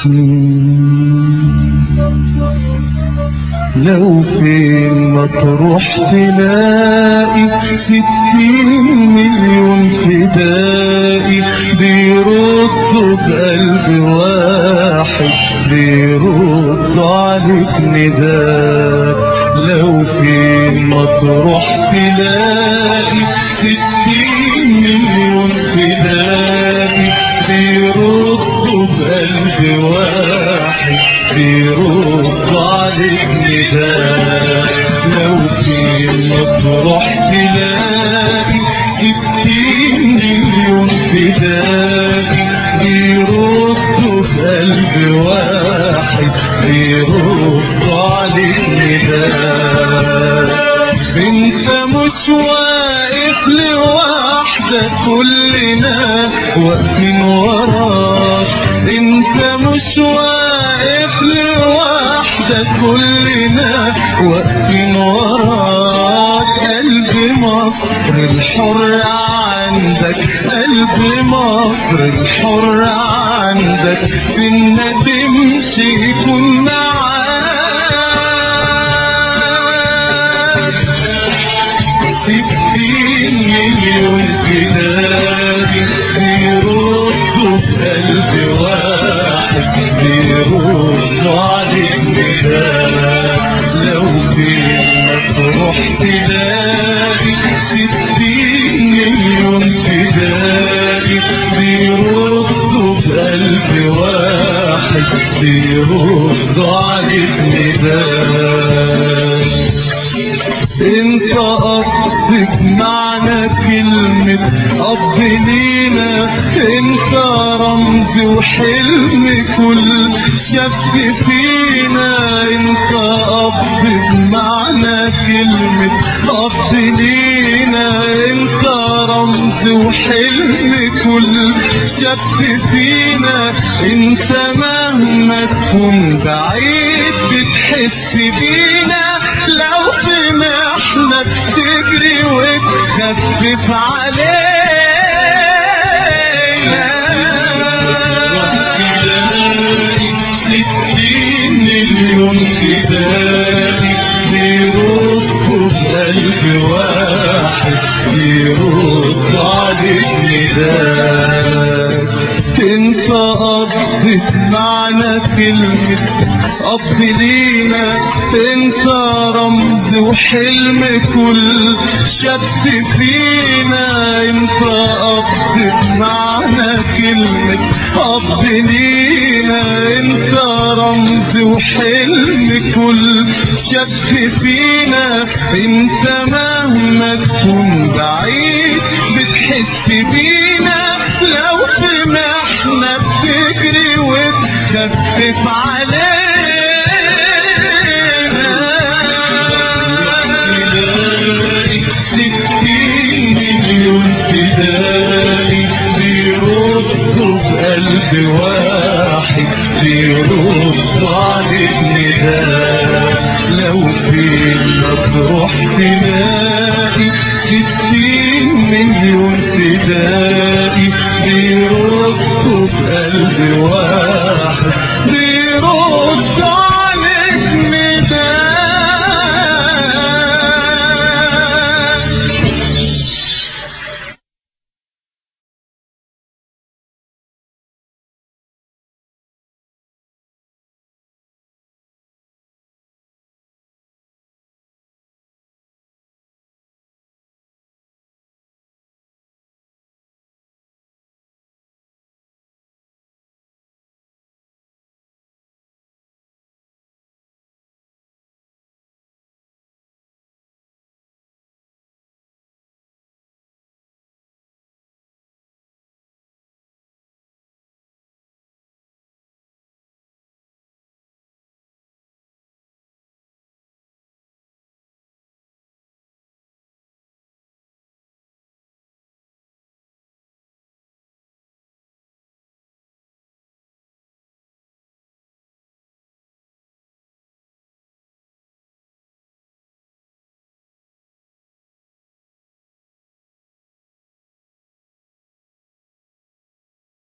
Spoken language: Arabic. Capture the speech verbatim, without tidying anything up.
لو فين مطروح تلاقي ستين مليون فدائي بيردوا بقلب واحد، بيردوا عليك نداء. لو فين مطروح تلاقي ستين مليون فدائي بيردوا بقلب واحد، بيردوا عليك نداء. لو فين مطروح تلاقي ستين مليون فدائي بيردوا بقلب واحد، بيردوا عليك نداء. انت مش واقف لوحدك، كلنا واقفين وراك. انت مش واقف لوحدك، كلنا واقفين وراك. قلب مصر الحر عندك، قلب مصر الحر عندك. فينا تمشي يكون معاك. ستين مليون فدائي بيردوا في قلب واحد، بيردوا عليك نداء. لو فين مطروح تلاقي ستين مليون فدائي بيردوا بقلب واحد، بيردوا عليك نداء. انت قضيت معنى كلمة أب لينا، انت رمز وحلم كل شاف فينا. انت قضيت معنى كلمة أب لينا، انت رمز وحلم كل شاف فينا. انت مهما تكون بعيد بتحس بينا، لو في محنة بتجري وتخفف علينا. ستين مليون فدائي بيردوا بقلب واحد، بيردوا عليك نداء. انت قضيت معنى كلمة أب لينا، انت رمز وحلم كل شاب فينا. انت قضيت معنى كلمة أب لينا، انت رمز وحلم كل شاب فينا. انت مهما تكون بعيد بتحس بينا، لو في محنة بتجري وتخفف علينا. ستين مليون فدائي بيردوا بقلب واحد، بيردوا عليك نداء. لو فين مطروح تلاقي ستين مليون فدائي بيردوا بقلب واحد،